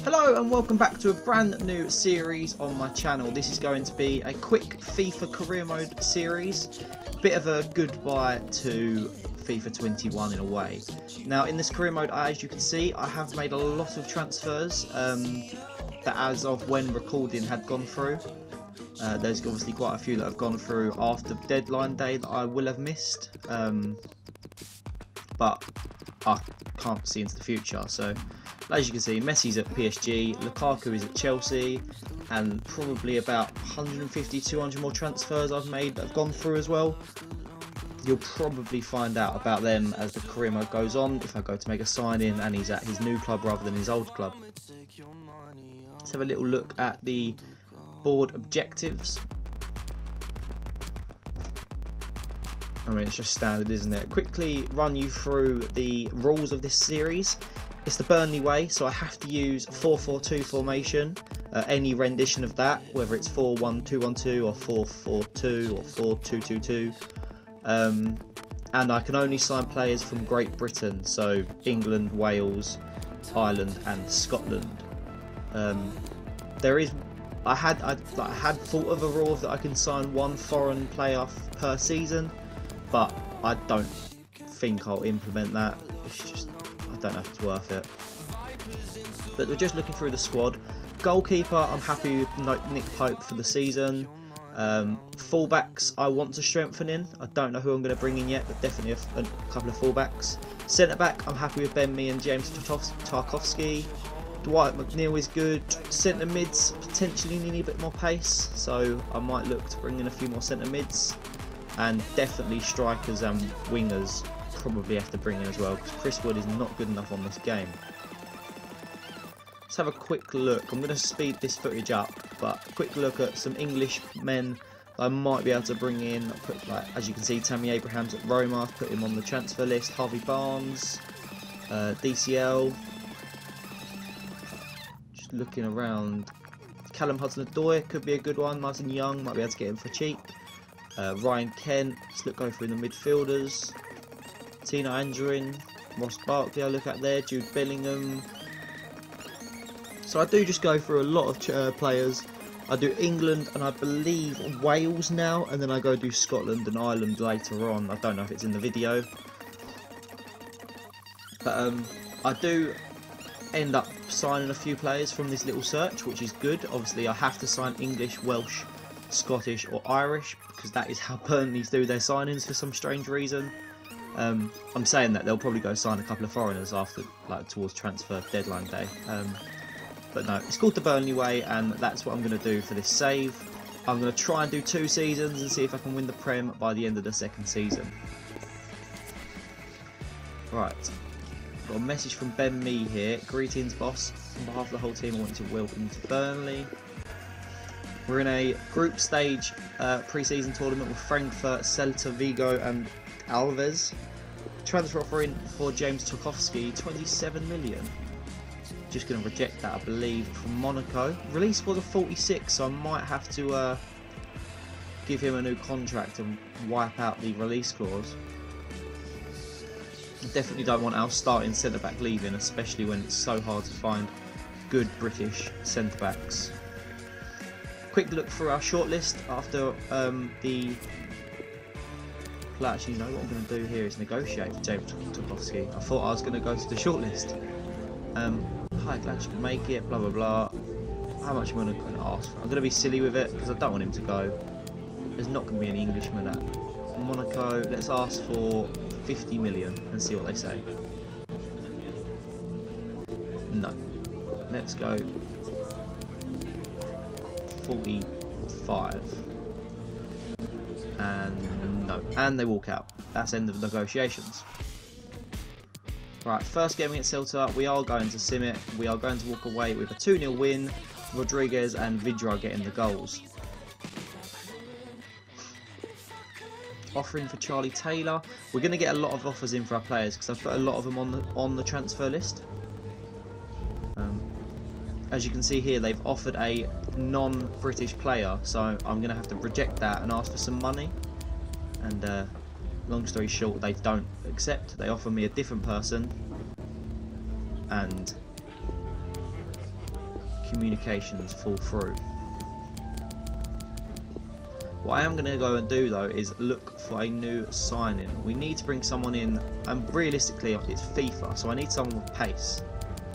Hello and welcome back to a brand new series on my channel. This is going to be a quick FIFA career mode series. Bit of a goodbye to FIFA 21 in a way. Now in this career mode, as you can see, I have made a lot of transfers that as of when recording had gone through. There's obviously quite a few that have gone through after deadline day that I will have missed. But I can't see into the future, so as you can see, Messi's at PSG, Lukaku is at Chelsea, and probably about 150-200 more transfers I've made that have gone through as well. You'll probably find out about them as the career mode goes on, if I go to make a sign-in and he's at his new club rather than his old club. Let's have a little look at the board objectives. I mean, it's just standard, isn't it? Quickly run you through the rules of this series. It's the Burnley way, so I have to use 4-4-2 formation, any rendition of that, whether it's 4-1-2-1-2 or 4-4-2 or 4-2-2-2. And I can only sign players from Great Britain, so England, Wales, Ireland and Scotland. I had thought of a rule that I can sign one foreign player per season, but I don't think I'll implement that. It's just, I don't know if it's worth it. But we're just looking through the squad. Goalkeeper, I'm happy with Nick Pope for the season. Fullbacks, I want to strengthen in. I don't know who I'm going to bring in yet, but definitely a couple of fullbacks. Centre back, I'm happy with BURNLEY and James Tarkowski. Dwight McNeil is good. Centre mids potentially need a bit more pace, so I might look to bring in a few more centre mids. And definitely strikers and wingers probably have to bring in as well, because Chris Wood is not good enough on this game. Let's have a quick look. I'm going to speed this footage up, but a quick look at some English men I might be able to bring in. I'll put, like, as you can see, Tammy Abraham's at Roma. I've put him on the transfer list. Harvey Barnes, DCL. Just looking around. Callum Hudson-Odoi could be a good one. Nice and young. Might be able to get him for cheap. Ryan Kent. Let's go through the midfielders. Tina Angerin, Ross Barkley I look at there, Jude Bellingham. So I do just go through a lot of players. I do England and I believe Wales now, and then I go do Scotland and Ireland later on. I don't know if it's in the video. But I do end up signing a few players from this little search, which is good. Obviously I have to sign English, Welsh, Scottish or Irish, because that is how Burnley do their signings for some strange reason. I'm saying that they'll probably go sign a couple of foreigners after, like, towards transfer deadline day. But no, it's called the Burnley way, and that's what I'm going to do for this save. I'm going to try and do 2 seasons and see if I can win the Prem by the end of the 2nd season. Right, got a message from Ben Mee here. Greetings, boss. On behalf of the whole team, I want to welcome you to Burnley. We're in a group stage pre-season tournament with Frankfurt, Celta Vigo and Alves. Transfer offering for James Tarkowski, 27 million. Just going to reject that, I believe, from Monaco. Release for the 46, so I might have to give him a new contract and wipe out the release clause. I definitely don't want our starting centre-back leaving, especially when it's so hard to find good British centre-backs. Quick look through our shortlist after the... Actually, you know what I'm going to do here is negotiate for James Tarkowski. I thought I was going to go to the shortlist. Hi, glad you can make it, blah blah blah. How much am I going to ask for? I'm going to be silly with it because I don't want him to go. There's not going to be any Englishman at Monaco. Let's ask for 50 million and see what they say. No. Let's go 45. And no. And they walk out. That's end of negotiations. Right, first game against Celta, we are going to sim it. We are going to walk away with a 2-0 win. Rodriguez and Vidra getting the goals. Offering for Charlie Taylor. We're going to get a lot of offers in for our players because I've put a lot of them on the transfer list. As you can see here, they've offered a non-British player, so I'm going to have to reject that and ask for some money. And long story short, they don't accept. They offer me a different person, and communications fall through. What I am going to go and do though is look for a new signing. We need to bring someone in, and realistically it's FIFA, so I need someone with pace.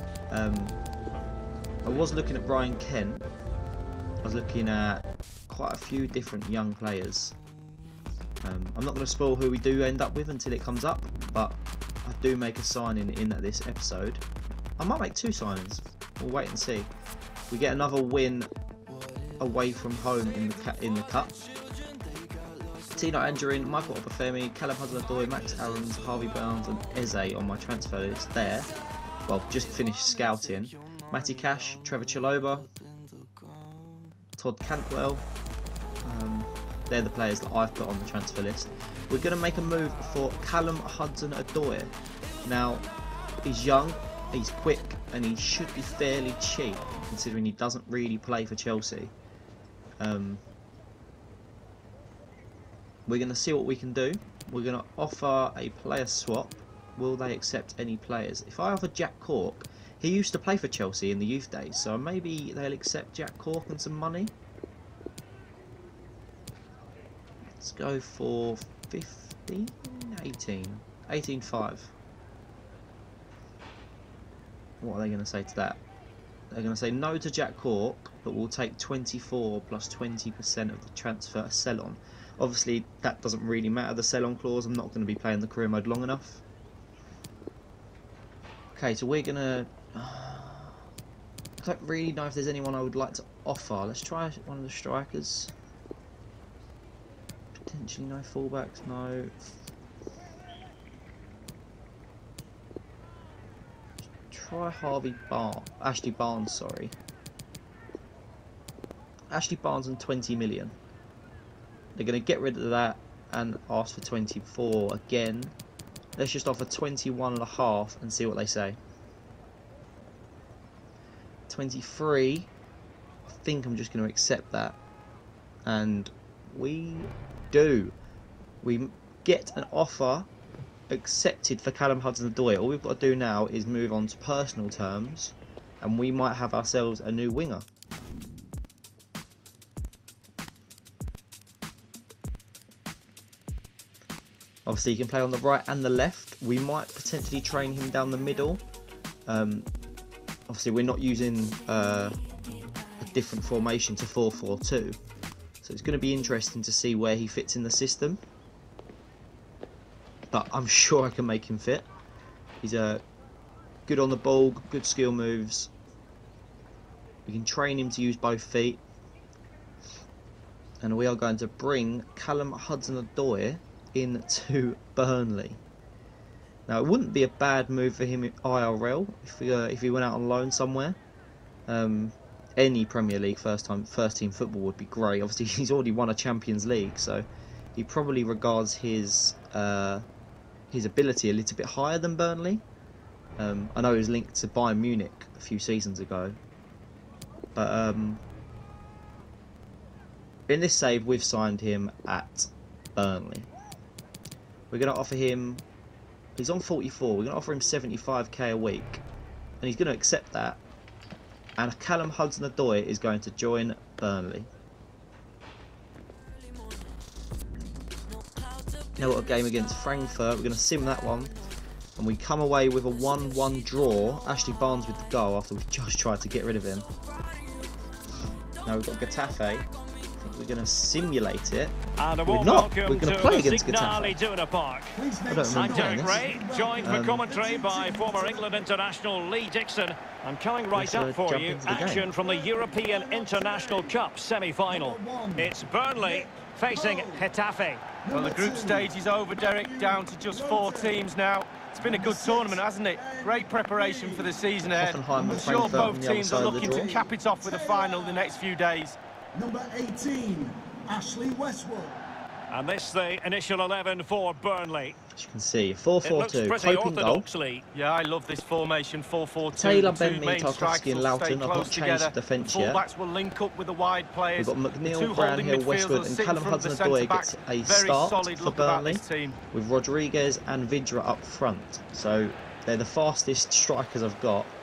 I was looking at Brian Kent. I was looking at quite a few different young players. I'm not going to spoil who we do end up with until it comes up, but I do make a signing in this episode. I might make 2 signings. We'll wait and see. We get another win away from home in the cup. Tino Angerin, Michael Obafemi, Callum Hudson-Odoi, Max Aarons, Harvey Barnes and Eze on my transfer list there. Well, just finished scouting. Matty Cash, Trevor Chalobah, Todd Cantwell. They're the players that I've put on the transfer list. We're going to make a move for Callum Hudson-Odoi. Now, he's young, he's quick, and he should be fairly cheap, considering he doesn't really play for Chelsea. We're going to see what we can do. We're going to offer a player swap. Will they accept any players? If I offer Jack Cork, he used to play for Chelsea in the youth days, so maybe they'll accept Jack Cork and some money. Let's go for 15, 18, 18.5. What are they going to say to that? They're going to say no to Jack Cork, but we'll take 24 plus 20% of the transfer sell-on. Obviously, that doesn't really matter, the sell-on clause. I'm not going to be playing the career mode long enough. Okay, so we're going to... I don't really know if there's anyone I would like to offer. Let's try one of the strikers. Potentially no fullbacks, no. Try Ashley Barnes, sorry. Ashley Barnes and 20 million. They're going to get rid of that and ask for 24 again. Let's just offer 21.5 and see what they say. 23. I think I'm just going to accept that. And we do. We get an offer accepted for Callum Hudson-Odoi. All we've got to do now is move on to personal terms, and we might have ourselves a new winger. Obviously, he can play on the right and the left. We might potentially train him down the middle. Obviously, we're not using a different formation to 4-4-2. So it's going to be interesting to see where he fits in the system. But I'm sure I can make him fit. He's good on the ball, good skill moves. We can train him to use both feet. And we are going to bring Callum Hudson-Odoi into Burnley. Now, it wouldn't be a bad move for him in IRL if he went out on loan somewhere. Any Premier League first team football would be great. Obviously, he's already won a Champions League, so he probably regards his ability a little bit higher than Burnley. I know he was linked to Bayern Munich a few seasons ago, but in this save we've signed him at Burnley. We're going to offer him, he's on 44, we're going to offer him 75k a week, and he's going to accept that, and Callum Hudson-Odoi is going to join Burnley. Now we've got a game against Frankfurt. We're going to sim that one, and we come away with a 1-1 draw. Ashley Barnes with the goal after we just tried to get rid of him. Now we've got Getafe. I think we're going to simulate it. We're not. We're going to play against Getafe. I don't remember playing this. Joined for commentary by former England international Lee Dixon. I'm coming right up for you. Action from the European International Cup semi-final. It's Burnley facing Getafe. Well, the group stage is over, Derek, down to just 4 teams now. It's been a good tournament, hasn't it? Great preparation for the season ahead. I'm sure both teams are looking to cap it off with a final in the next few days. Number 18, Ashley Westwood. And this the initial 11 for Burnley. As you can see, 4-4-2, Pope goal. Yeah, I love this formation, 4-4-2. Taylor, Bentley, Tarkowski and Loughton. I've not changed the defence yet. Fullbacks will link up with the wide players. We've got McNeil, Brownhill, Westwood and Callum Hudson-Odoi gets a start for Burnley, with Rodriguez and Vidra up front. So they're the fastest strikers I've got.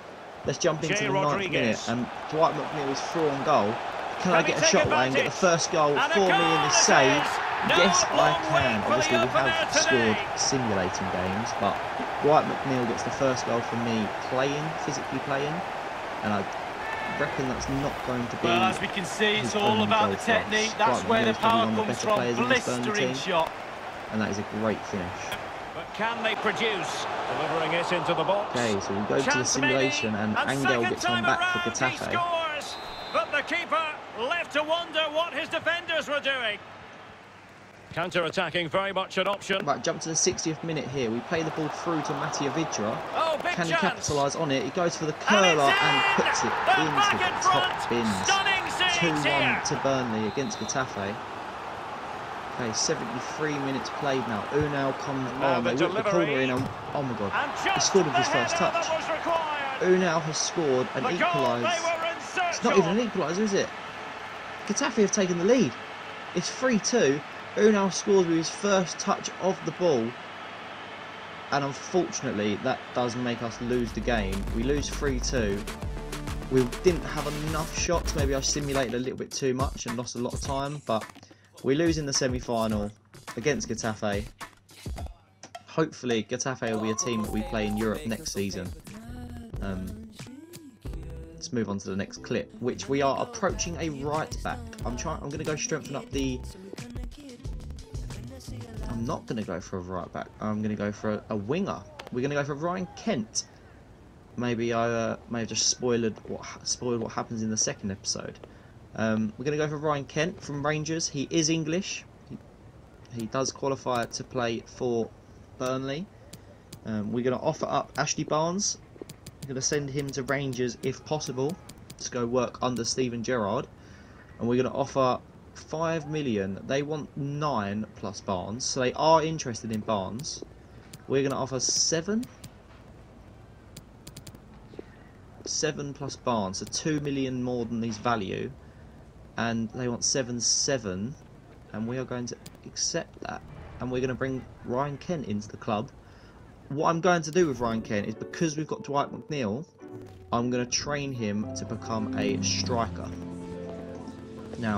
Let's jump into the 9th minute, and Dwight McNeil is through on goal. Can I get a shot away and get the first goal for me in this save? Yes, I can. Obviously, we have scored simulating games, but Dwight McNeil gets the first goal for me physically playing, and I reckon that's not going to be. Well, as we can see, it's all about the technique. That's where the power comes from. Blistering shot. And that is a great finish. But can they produce? Delivering it into the box. Okay, so we go to the simulation, and Angel gets one back for Getafe. But the keeper left to wonder what his defenders were doing. Counter-attacking, very much an option. Right, jump to the 60th minute here. We play the ball through to Matija Vidra. Oh, big Can he chance. capitalise on it? He goes for the curler and puts it into the top bins. 2-1 to Burnley against Getafe. Okay, 73 minutes played now. Unal comes on. They whip the corner in. Oh my god. He scored with his first touch. Unal has scored and equalised. It's not even an equaliser, is it? Getafe have taken the lead. It's 3-2. Unal scores with his first touch of the ball. And unfortunately, that does make us lose the game. We lose 3-2. We didn't have enough shots. Maybe I simulated a little bit too much and lost a lot of time. But we lose in the semi-final against Getafe. Hopefully, Getafe will be a team that we play in Europe next season. Let's move on to the next clip, which we are approaching a right back. I'm going to go strengthen up the. I'm not going to go for a right back. I'm going to go for a winger. We're going to go for Ryan Kent. Maybe I may have just spoiled what happens in the second episode. We're going to go for Ryan Kent from Rangers. He is English. He does qualify to play for Burnley. We're going to offer up Ashley Barnes. We're going to send him to Rangers if possible to go work under Steven Gerrard. And we're going to offer 5 million. They want 9 plus Barnes, so they are interested in Barnes. We're going to offer 7 plus Barnes, so 2 million more than his value, and they want 7, and we are going to accept that, and we're going to bring Ryan Kent into the club. What I'm going to do with Ryan Kent is, because we've got Dwight McNeil, I'm going to train him to become a striker. Now,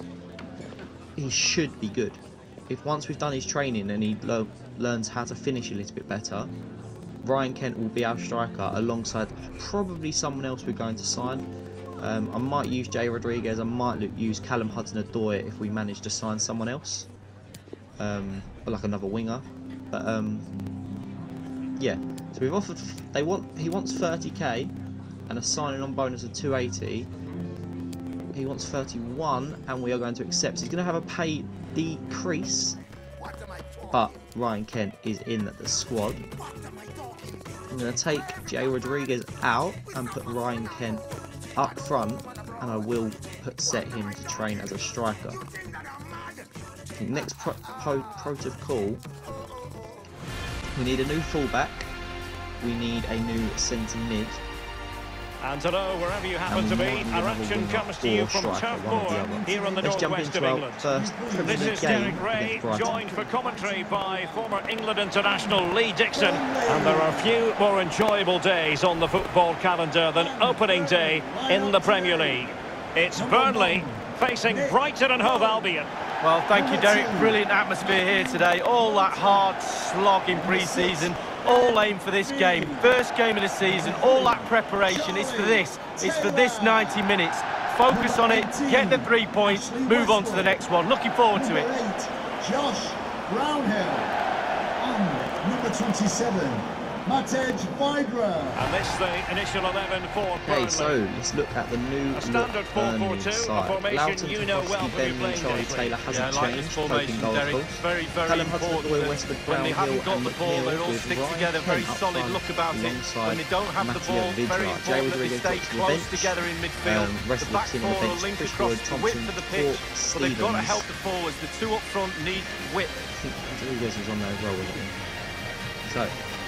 he should be good. If once we've done his training and he learns how to finish a little bit better, Ryan Kent will be our striker alongside probably someone else we're going to sign. I might use Jay Rodriguez, I might use Callum Hudson-Odoi if we manage to sign someone else, like another winger. But yeah, so we've offered. He wants 30k and a signing on bonus of 280. He wants 31, and we are going to accept. He's going to have a pay decrease, but Ryan Kent is in the squad. I'm going to take Jay Rodriguez out and put Ryan Kent up front, and I will set him to train as a striker. Next protocol, we need a new fullback, we need a new centre mid. And hello, wherever you happen to be, our action comes to you from Turf Moor, here on the northwest of England. This is Derek Ray, joined for commentary by former England international Lee Dixon. And there are a few more enjoyable days on the football calendar than opening day in the Premier League. It's Burnley facing Brighton and Hove Albion. Well, thank you, Derek. Brilliant atmosphere here today. All that hard slog in pre-season. All aim for this game. First game of the season. All that preparation is for this. It's for this 90 minutes. Focus on it. Get the 3 points. Move on to the next one. Looking forward to it. Josh Brownhill. And number 27. Matej Vidra. And this the initial 11 for Burnley. Okay, so let's look at the new standard 4-4-2, a formation you know well from your playing Charlie days. Taylor hasn't like changed. this formation, Derek. Very, very important that when they haven't got the ball, they all stick together. Very solid look about it. When they don't have the ball, very important that they stay close together in midfield. The back four will link across the width of the pitch, but they've got to help the forwards. The two up front need width. I think Rodriguez was on there as well, wasn't he? So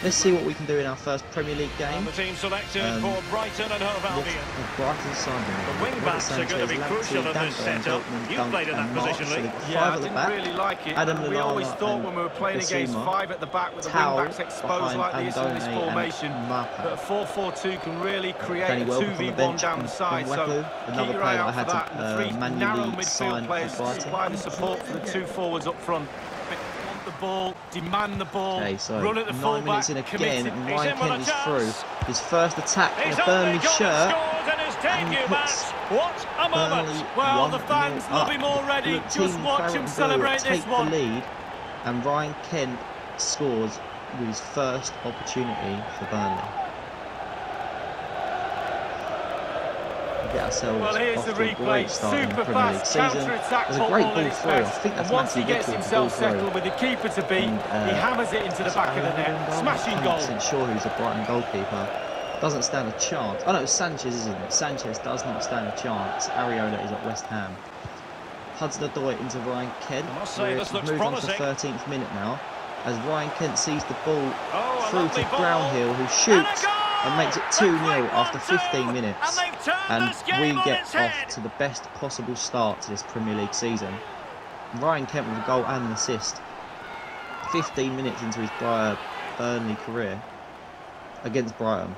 Let's see what we can do in our first Premier League game. And the team selected for Brighton and Hove Albion. Brighton Sunderland. The wing-backs are going to be crucial in this setup. You played in that position, Lee. Yeah, I didn't really like it. We always thought when we were playing against 5 at the back with the wing-backs exposed like this in this formation, that a 4-4-2 can really create a 2v1 down the side. So keep your eye out for that. And the 3 narrow midfield players to supply the support for the 2 forwards up front. Want the ball, demand the ball, so run at the 9 minutes in again, and Ryan Kent is through. His first attack in a Burnley shirt. And what a moment! Well, the fans will be more ready. Just watch him celebrate this one. The lead, and Ryan Kent scores with his first opportunity for Burnley. Get ourselves well, here's off the to a great replay. start in the Super Premier League fast season. counter-attack There's a great football ball at its through. I best. think that's And once he Matthew gets Gibson's himself ball through. settled with the keeper to beat, he hammers it into the back of the net. Smashing goal. I'm not sure who's the Brighton goalkeeper. Doesn't stand a chance. Oh no, it's Sanchez, isn't it? Sanchez does not stand a chance. Areola is at West Ham. Hudson-Odoi into Ryan Kent. I must say, this looks moved on to the 13th minute now, as Ryan Kent sees the ball through to Brownhill, who shoots and makes it 2-0 after 15 minutes. And we get off to the best possible start to this Premier League season. Ryan Kent with a goal and an assist. 15 minutes into his Burnley career against Brighton.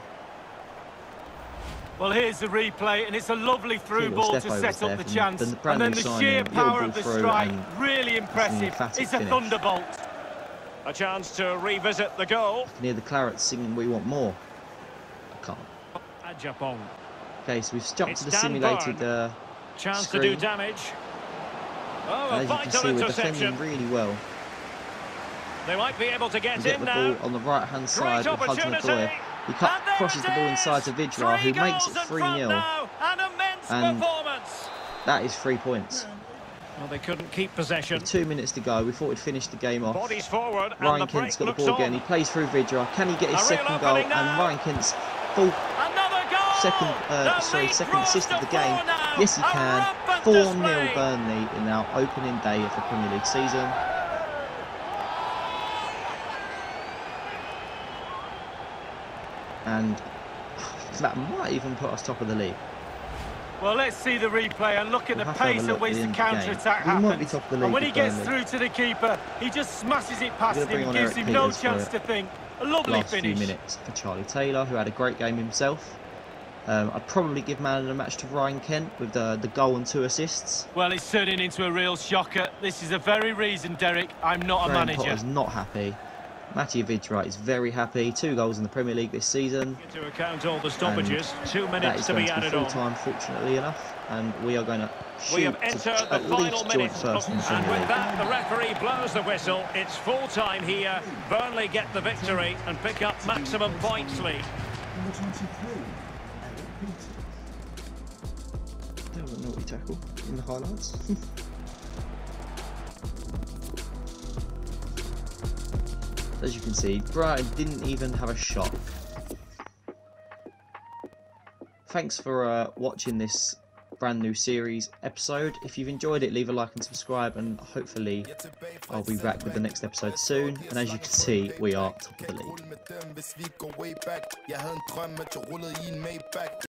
Well, here's the replay, and it's a lovely through ball to set up the chance. And then the sheer power of the strike, really impressive. It's a thunderbolt. A chance to revisit the goal. I can hear the Clarets singing "We Want More." I can't. Ajapong. Okay, so we've jumped to the simulated chance screen. to do damage. Oh, a as you can vital see, we're interception. defending really well. They might be able to get We get in the now. ball on the right-hand side with Hudson-Odoi. He crosses the ball inside to Vidra, who makes it 3-0. And that is 3 points. Well, they couldn't keep possession. With 2 minutes to go, we thought we'd finish the game off. Bodies forward, Ryan Kent's got the ball again. He plays through Vidra. Can he get his second goal? And Ryan Kent's second assist of the game. Yes, he can. 4-0 Burnley in our opening day of the Premier League season. And that might even put us top of the league. Well, let's see the replay and look at the pace at which the counter-attack happens. And when he gets through to the keeper, he just smashes it past him, gives him no chance to think. A lovely finish. Few minutes for Charlie Taylor, who had a great game himself. I'd probably give man of the match to Ryan Kent with the goal and 2 assists. Well, it's turning into a real shocker. This is the very reason, Derek, I'm not a manager. Potter's not happy. Matthew Vidra is very happy. 2 goals in the Premier League this season. To account all the stoppages, 2 minutes to be added on. Full-time, fortunately enough, and we are going to shoot we have entered the final minutes, first in the and with League. that, the referee blows the whistle. It's full-time here. Burnley get the victory and pick up maximum points lead. Number 23, That was a naughty tackle in the highlights. As you can see, Brighton didn't even have a shot. Thanks for watching this brand new series episode. If you've enjoyed it, leave a like and subscribe, and hopefully I'll be back with the next episode soon. And as you can see, we are top of the league.